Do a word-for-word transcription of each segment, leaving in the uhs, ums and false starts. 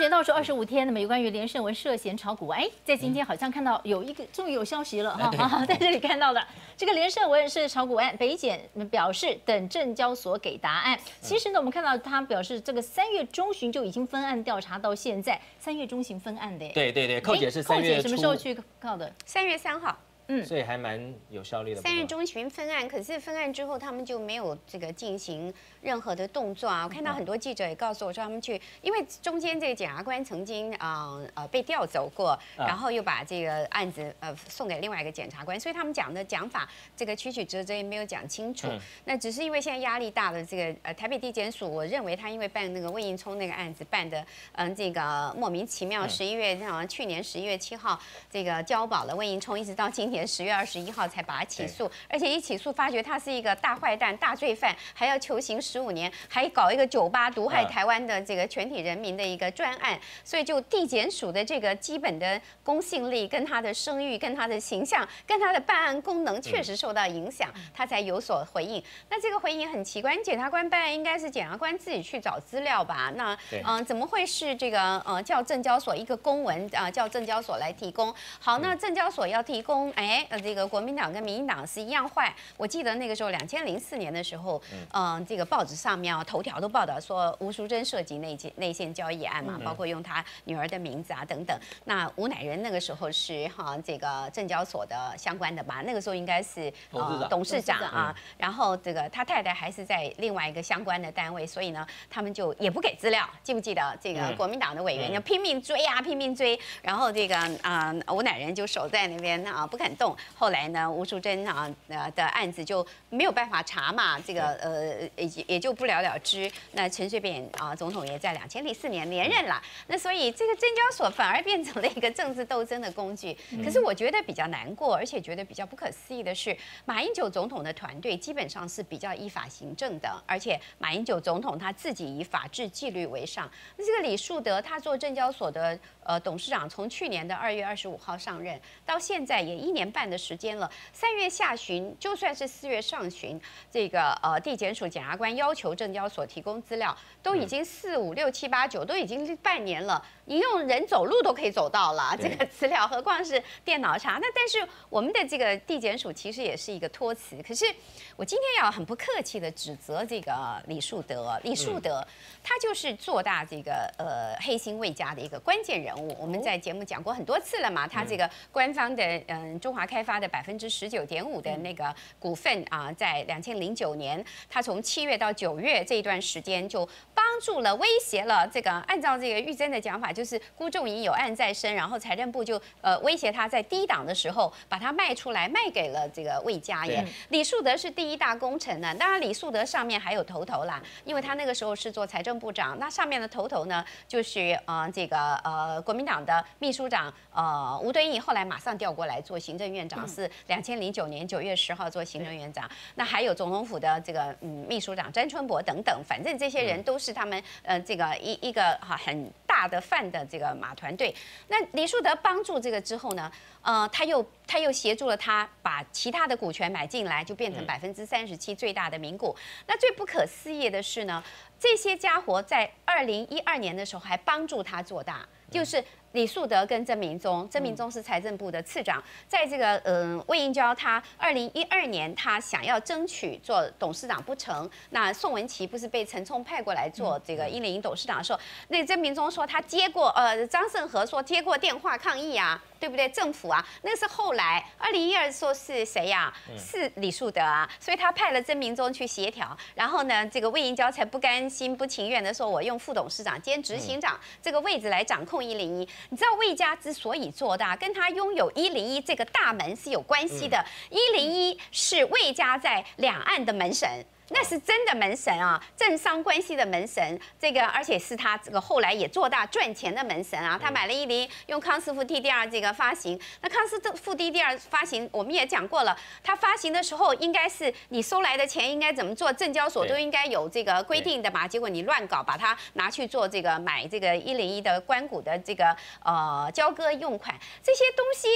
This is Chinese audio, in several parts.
选倒数二十五天，那么有关于连胜文涉嫌炒股，哎，在今天好像看到有一个终于有消息了哈，好，在这里看到了这个连胜文是炒股案，北检表示等证交所给答案。其实呢，我们看到他表示，这个三月中旬就已经分案调查到现在，三月中旬分案的。 对对对，寇姐是三月什么时候去告的？ 三月三号。 嗯，所以还蛮有效率的。 三月中旬分案，可是分案之后，他们就没有这个进行任何的动作啊。我看到很多记者也告诉我说，他们去，因为中间这个检察官曾经啊 呃, 呃被调走过，然后又把这个案子呃送给另外一个检察官，所以他们讲的讲法这个曲曲折折也没有讲清楚。嗯、那只是因为现在压力大的这个呃台北地检署，我认为他因为办那个魏应充那个案子办的嗯、呃、这个莫名其妙，十一月好像去年十一月七号这个交保了魏应充，一直到今年。 十月二十一号才把他起诉，而且一起诉发觉他是一个大坏蛋、大罪犯，还要求刑十五年，还搞一个酒吧毒害台湾的这个全体人民的一个专案，所以就地检署的这个基本的公信力、跟他的声誉、跟他的形象、跟他的办案功能确实受到影响，他才有所回应。那这个回应很奇怪，检察官办案应该是检察官自己去找资料吧？那嗯、呃，怎么会是这个呃叫证交所一个公文啊、呃、叫证交所来提供？好，那证交所要提供，哎。 呃，这个国民党跟民进党是一样坏。我记得那个时候，两千零四年的时候，嗯、呃，这个报纸上面啊，头条都报道说吴淑珍涉及内线内线交易案嘛，包括用他女儿的名字啊等等。那吴乃仁那个时候是哈这个证交所的相关的吧？那个时候应该是呃董事长啊，然后这个他太太还是在另外一个相关的单位，所以呢，他们就也不给资料。记不记得这个国民党的委员就拼命追啊，拼命追，然后这个啊、呃、吴乃仁就守在那边啊不肯动。 后来呢，吴淑珍啊呃的案子就没有办法查嘛，这个呃也也就不了了之。那陈水扁啊总统也在两千零四年连任了，那所以这个证交所反而变成了一个政治斗争的工具。可是我觉得比较难过，而且觉得比较不可思议的是，马英九总统的团队基本上是比较依法行政的，而且马英九总统他自己以法治纪律为上。那这个李树德他做证交所的呃董事长，从去年的二月二十五号上任到现在也一年半的时间了。 三月下旬，就算是四月上旬，这个呃地检署检察官要求证交所提供资料，都已经四五六七八九，都已经半年了。你用人走路都可以走到了这个资料，何况是电脑查？那但是我们的这个地检署其实也是一个托词。可是我今天要很不客气的指责这个李树德，李树德他就是做大这个呃黑心魏家的一个关键人物。我们在节目讲过很多次了嘛，他这个官方的嗯中华开发的百分之十九点五的那个股份啊，在两千零九年，他从七月到九月这一段时间，就帮助了、威胁了这个。按照这个玉珍的讲法，就是辜仲仪有案在身，然后财政部就呃威胁他在低档的时候把它卖出来，卖给了这个魏家耶。李树德是第一大功臣呢，当然李树德上面还有头头啦，因为他那个时候是做财政部长，那上面的头头呢就是呃这个呃国民党的秘书长呃吴敦义，后来马上调过来做行政院长，是两千零九年九月十号做行政院长。那还有总统府的这个嗯秘书长詹春博等等，反正这些人都是他们呃这个一一个哈很大的范的这个马团队。那李树德帮助这个之后呢，呃他又他又协助了他把其他的股权买进来，就变成百分之三十七最大的民股。那最不可思议的是呢，这些家伙在二零一二年的时候还帮助他做大，就是李树德跟曾明宗，曾明宗是财政部的次长，在这个嗯、呃、魏应交他二零一二年他想要争取做董事长不成，那宋文琪不是被陈冲派过来做这个一零一董事长的时候，那曾明宗说他接过呃张盛和说接过电话抗议啊，对不对？政府啊，那是后来二零一二说是谁呀、啊？是李树德啊，所以他派了曾明宗去协调，然后呢，这个魏应交才不甘心不情愿的说，我用副董事长兼执行长这个位置来掌控一零一。你知道魏家之所以做大，跟他拥有一零一这个大门是有关系的。一零一是魏家在两岸的门神。那是真的门神啊，政商关系的门神，这个而且是他这个后来也做大赚钱的门神啊。他买了一零一，用康师傅 T D R 这个发行，那康师傅 T D R 发行我们也讲过了，他发行的时候应该是你收来的钱应该怎么做，证交所都应该有这个规定的嘛。结果你乱搞，把它拿去做这个买这个一零一的官股的这个呃交割用款，这些东西。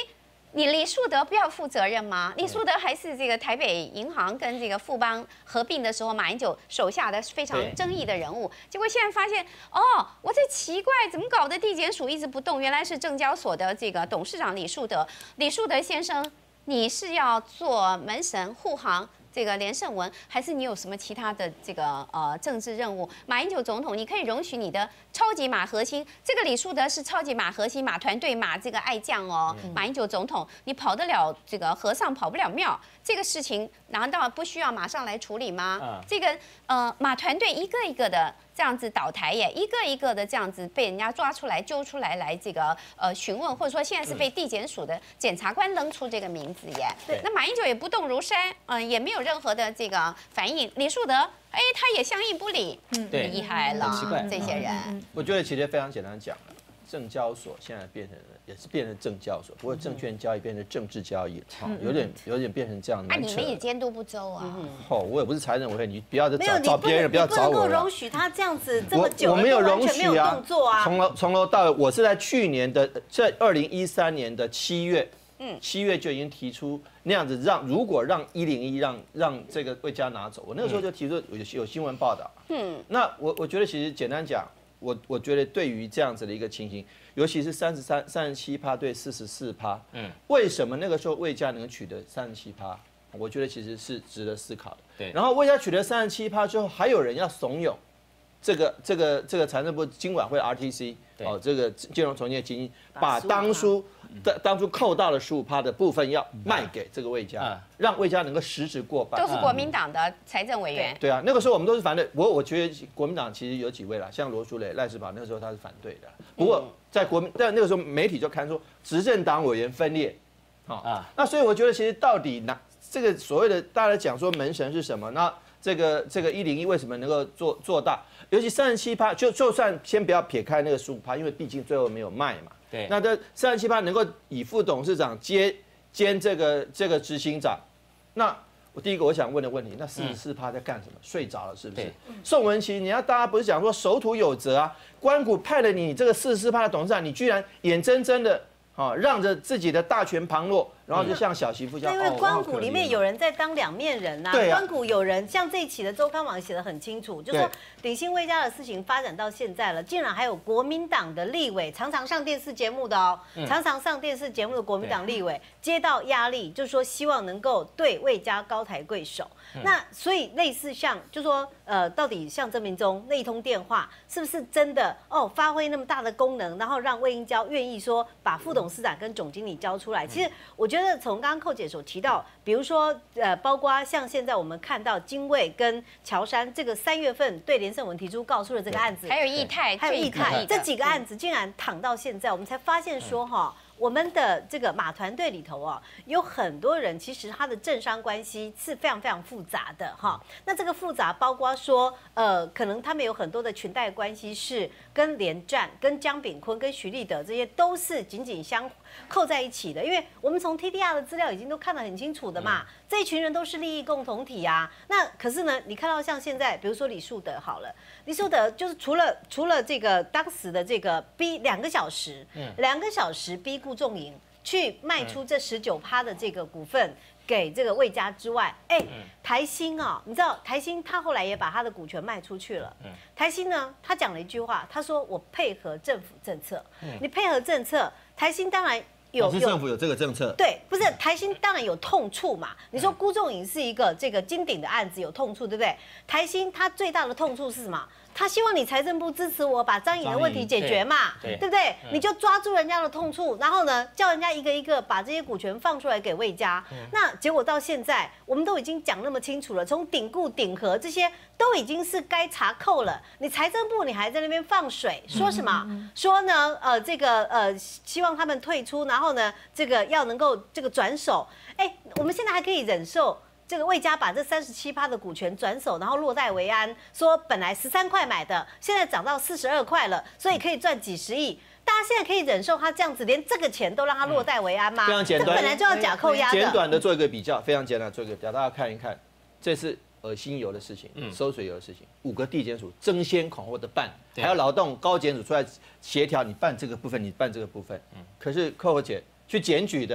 你李树德不要负责任吗？李树德还是这个台北银行跟这个富邦合并的时候，马英九手下的非常争议的人物。结果现在发现，哦，我这奇怪，怎么搞的？地检署一直不动，原来是证交所的这个董事长李树德。李树德先生，你是要做门神护航这个连胜文，还是你有什么其他的这个呃政治任务？马英九总统，你可以容许你的超级马核心，这个李树德是超级马核心，马团队马这个爱将哦。嗯、马英九总统，你跑得了这个和尚跑不了庙，这个事情难道不需要马上来处理吗？嗯、这个呃马团队一个一个的这样子倒台耶，一个一个的这样子被人家抓出来揪出来来这个呃询问，或者说现在是被地检署的检察官扔出这个名字耶。对，那马英九也不动如山，嗯、呃，也没有任何的这个反应。李树德，哎，他也相应不理，嗯， 对， 厉害了， 很奇怪， 这些人。 我觉得其实非常简单讲了，证交所现在变成了也是变成证交所，不过证券交易变成政治交易了，哈，有点有点变成这样。 啊，你们也监督不周啊。 哦，我也不是财政委员，你不要再找没有找别人，不要找我了。 你不能够容许他这样子这么久， 我没有容许啊， 动作啊。 从头从头到尾，我是在去年的这二零一三年的七月。嗯，七月就已经提出那样子让，如果让一零一让让这个魏家拿走，我那个时候就提出有有新闻报道。嗯，那我我觉得其实简单讲，我我觉得对于这样子的一个情形，尤其是三十三三十七趴对四十四趴，嗯，为什么那个时候魏家能取得三十七趴？我觉得其实是值得思考的。对，然后魏家取得三十七趴之后，还有人要怂恿这个这个这个财政部金管会 R T C 哦，这个金融从业基金把当初。当当初扣到了十五趴的部分要卖给这个魏家，嗯、让魏家能够实质过半。 都是国民党的财政委员。 对啊，那个时候我们都是反对。我我觉得国民党其实有几位啦，像罗淑蕾、赖士葆，那个时候他是反对的。不过在国民，但那个时候媒体就看出执政党委员分裂，啊、哦，那所以我觉得其实到底哪这个所谓的大家讲说门神是什么？那这个这个一零一为什么能够做做大？尤其三十七趴，就就算先不要撇开那个十五趴，因为毕竟最后没有卖嘛。对，那这三十七趴能够以副董事长接兼这个这个执行长，那我第一个我想问的问题，那四十四趴在干什么？睡着了是不是？宋文琪，你要大家不是讲说守土有责啊？官股派了你这个四十四趴的董事长，你居然眼睁睁的啊让着自己的大权旁落，然后就像小媳妇一样。 因为官股里面有人在当两面人呐、啊， 对啊， 官股有人像这一期的周刊网写得很清楚，就说鼎新魏家的事情发展到现在了，竟然还有国民党的立委常常上电视节目的哦，嗯、常常上电视节目的国民党立委接到压力，就说希望能够对魏家高抬贵手。嗯、那所以类似像就说呃，到底像郑明忠那一通电话是不是真的哦，发挥那么大的功能，然后让魏英娇愿意说把副董事长跟总经理交出来？其实我觉得从刚刚寇姐所提到，比如说呃，包括像现在我们看到金卫跟乔山这个三月份对连胜文提出告诉的这个案子， 还有义泰， 还有义泰这几个案子，竟然躺到现在，我们才发现说哈。我们的这个马团队里头啊，有很多人其实他的政商关系是非常非常复杂的哈。那这个复杂包括说，呃，可能他们有很多的裙带关系是跟连战、跟江炳坤、跟徐立德这些都是紧紧相扣在一起的。因为我们从 T D R 的资料已经都看得很清楚的嘛，这一群人都是利益共同体啊。那可是呢，你看到像现在，比如说李树德好了，李树德就是除了除了这个当时的这个逼两个小时，两个小时逼。顾仲颖去卖出这十九趴的这个股份给这个魏家之外，哎，台新啊，你知道台新他后来也把他的股权卖出去了。台新呢，他讲了一句话，他说我配合政府政策，你配合政策，台新当然。有是政府有这个政策， 对，不是台新当然有痛处嘛。你说辜仲颖是一个这个金鼎的案子有痛处，对不对？台新他最大的痛处是什么？他希望你财政部支持我把张颖的问题解决嘛，对不对？你就抓住人家的痛处，然后呢，叫人家一个一个把这些股权放出来给魏家。那结果到现在，我们都已经讲那么清楚了，从鼎固、鼎和这些都已经是该查扣了。你财政部你还在那边放水，说什么？说呢？呃，这个呃，希望他们退出，然后呢，这个要能够这个转手。哎，我们现在还可以忍受。这个魏家把这三十七趴的股权转手，然后落袋为安，说本来十三块买的，现在涨到四十二块了，所以可以赚几十亿。大家现在可以忍受他这样子，连这个钱都让他落袋为安吗？ 非常简短， 这本来就要假扣押的。 简短的做一个比较，非常简短做一个比较，大家看一看，这是恶心油的事情，收水油的事情，五个地检署争先恐后的办，还有劳动高检署出来协调，你办这个部分，你办这个部分。可是寇姐去检举的。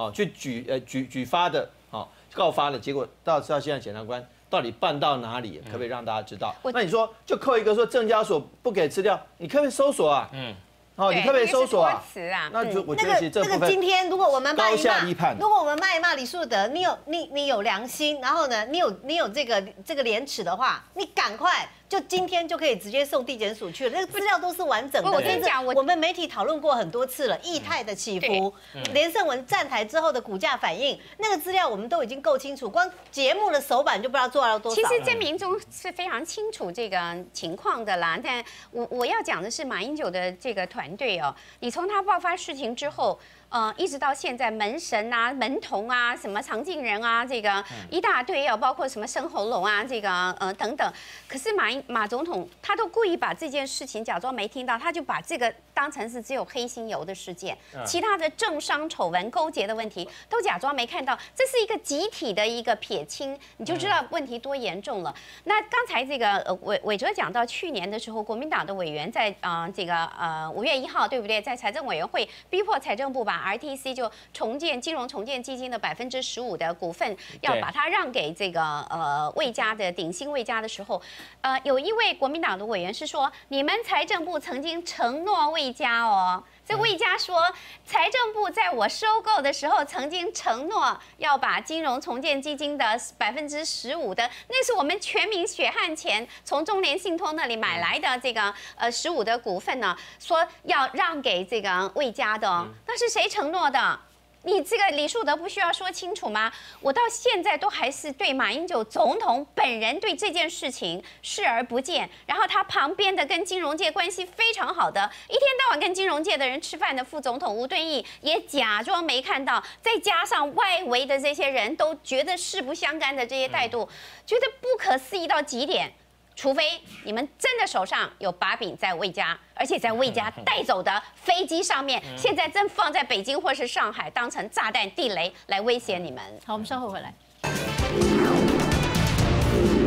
好去举呃举举发的，好告发的结果，到到现在检察官到底办到哪里，可不可以让大家知道？那你说就扣一个说证交所不给资料，你可不可以搜索啊？嗯。哦，你可不可以搜索啊？那就我觉得其实这部分那个今天如果我们骂一骂， 立判， 如果我们骂一骂李树德，你有你你有良心，然后呢，你有你有这个这个廉耻的话，你赶快就今天就可以直接送地检署去了，那个资料都是完整的。 我跟你讲，我我们媒体讨论过很多次了，液态的起伏，连胜文站台之后的股价反应，那个资料我们都已经够清楚，光节目的首版就不知道做到多少。 其实这民众是非常清楚这个情况的啦，但我我要讲的是马英九的这个团队哦，你从他爆发事情之后。呃，一直到现在，门神啊、门童啊、什么常进人啊，这个一大堆哦，包括什么生喉咙啊，这个呃等等。可是马马总统他都故意把这件事情假装没听到，他就把这个当成是只有黑心油的事件，其他的政商丑闻勾结的问题都假装没看到。这是一个集体的一个撇清，你就知道问题多严重了。那刚才这个呃伟伟哲讲到去年的时候，国民党的委员在呃这个呃五月一号对不对，在财政委员会逼迫财政部把 R T C 就重建金融重建基金的百分之十五的股份，要把它让给这个呃魏家的鼎新魏家的时候，呃，有一位国民党的委员是说，你们财政部曾经承诺魏家哦。这魏家说，财政部在我收购的时候曾经承诺要把金融重建基金的百分之十五的，那是我们全民血汗钱从中联信托那里买来的这个呃十五的股份呢，说要让给这个魏家的哦，那是谁承诺的？你这个李树德不需要说清楚吗？我到现在都还是对马英九总统本人对这件事情视而不见，然后他旁边的跟金融界关系非常好的，一天到晚跟金融界的人吃饭的副总统吴敦义也假装没看到，再加上外围的这些人都觉得势不相干的这些态度，觉得不可思议到极点。除非你们真的手上有把柄在魏家，而且在魏家带走的飞机上面，现在正放在北京或是上海，当成炸弹地雷来威胁你们。 好，我们稍后回来。